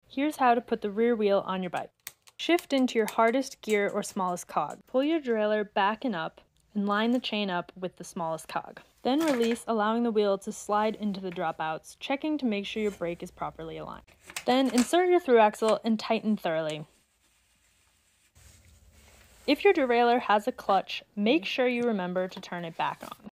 Here's how to put the rear wheel on your bike. Shift into your hardest gear or smallest cog. Pull your derailleur back and up and line the chain up with the smallest cog. Then release, allowing the wheel to slide into the dropouts, checking to make sure your brake is properly aligned. Then insert your through axle and tighten thoroughly. If your derailleur has a clutch, make sure you remember to turn it back on.